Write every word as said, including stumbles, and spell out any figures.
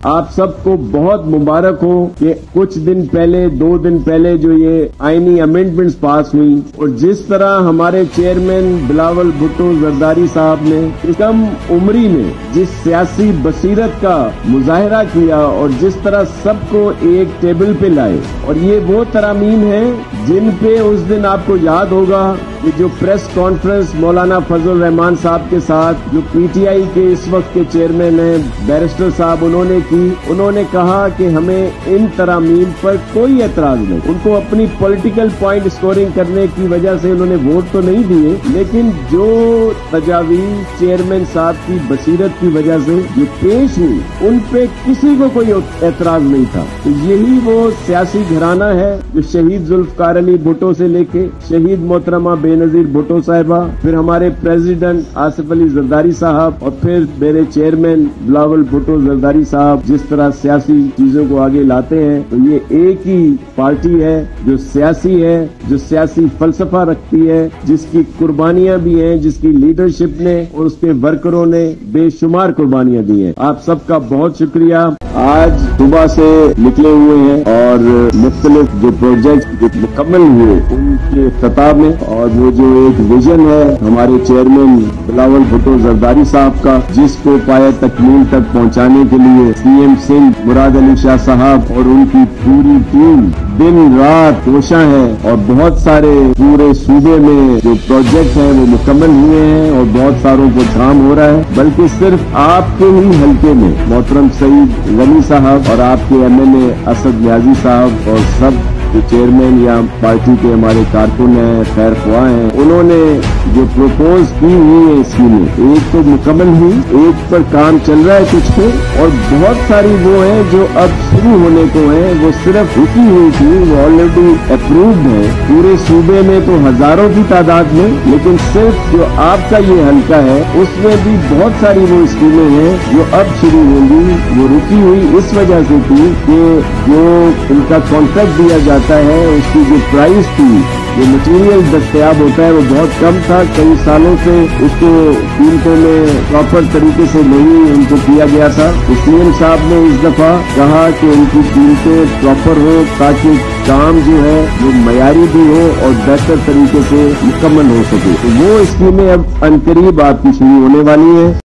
آپ سب کو بہت مبارک ہو کہ کچھ دن پہلے دو دن پہلے جو یہ آئینی امینڈمنٹس پاس ہوئی اور جس طرح ہمارے چیئرمین بلاول بھٹو زرداری صاحب نے کم عمری میں جس سیاسی بصیرت کا مظاہرہ کیا اور جس طرح سب کو ایک ٹیبل پہ لائے، اور یہ وہ ترامیم ہیں جن پہ اس دن آپ کو یاد ہوگا کہ جو پریس کانفرنس مولانا فضل الرحمان صاحب کے ساتھ جو پی ٹی آئی کے اس وقت کے چیئرمین ہیں بیرسٹر صاحب انہوں نے کی، انہوں نے کہا کہ ہمیں ان ترامیم پر کوئی اعتراض نہیں۔ ان کو اپنی پولیٹیکل پوائنٹ اسکورنگ کرنے کی وجہ سے انہوں نے ووٹ تو نہیں دیے، لیکن جو تجاویز چیئرمین صاحب کی بصیرت کی وجہ سے جو پیش ہوئی ان پہ کسی کو کوئی اعتراض نہیں تھا۔ تو یہی وہ سیاسی گھرانہ ہے جو شہید ذوالفقار علی بھٹو سے لے کے شہید محترمہ بے نظیر بھٹو صاحبہ، پھر ہمارے پریزیڈنٹ آصف علی زرداری صاحب اور پھر میرے چیئرمین بلاول بھٹو زرداری صاحب جس طرح سیاسی چیزوں کو آگے لاتے ہیں، تو یہ ایک ہی پارٹی ہے جو سیاسی ہے، جو سیاسی فلسفہ رکھتی ہے، جس کی قربانیاں بھی ہیں، جس کی لیڈرشپ نے اور اس کے ورکروں نے بے شمار قربانیاں دی ہیں۔ آپ سب کا بہت شکریہ۔ آج صبح سے نکلے ہوئے ہیں اور مختلف جو پروجیکٹ جو مکمل ہوئے ان کے افتتاح میں، اور وہ جو ایک ویژن ہے ہمارے چیئرمین بلاول بھٹو زرداری صاحب کا جس کو پایہ تکمیل تک پہنچانے کے لیے سی ایم سندھ مراد علی شاہ صاحب اور ان کی پوری ٹیم دن رات کوشاں ہے، اور بہت سارے پورے صوبے میں جو پروجیکٹ ہیں وہ مکمل ہوئے ہیں اور بہت ساروں کو کام ہو رہا ہے، بلکہ صرف آپ کے ہی حلقے میں محترم سعید غنی صاحب اور آپ کے M L A Asad Niazi صاحب اور سب جو چیئرمین یا پارٹی کے ہمارے کارکن ہیں، خیر خواہ ہیں، انہوں نے جو پروپوز کی ہوئی ہے اسکیمیں ایک تو مکمل ہوئی، ایک پر کام چل رہا ہے کچھ پہ، اور بہت ساری وہ ہیں جو اب شروع ہونے کو ہیں، وہ صرف رکی ہوئی تھی، وہ آلریڈی اپرووڈ ہے پورے صوبے میں تو ہزاروں کی تعداد میں، لیکن صرف جو آپ کا یہ حلقہ ہے اس میں بھی بہت ساری وہ اسکیمیں ہیں جو اب شروع ہوں گی۔ وہ رکی ہوئی اس وجہ سے تھی کہ جو ان کا کانٹریکٹ دیا جاتا ہے اس کی جو پرائز تھی، جو مٹیریل دستیاب ہوتا ہے وہ بہت کم تھا، کئی سالوں سے اس کو قیمتوں میں پراپر طریقے سے نہیں ان کو کیا گیا تھا۔ سی ایم صاحب نے اس دفعہ کہا کہ ان کی قیمتیں پراپر ہو تاکہ کام جو ہے وہ معیاری بھی ہو اور بہتر طریقے سے مکمل ہو سکے۔ تو وہ اسکیمیں اب عنقریب آپ کی شروع ہونے والی ہیں۔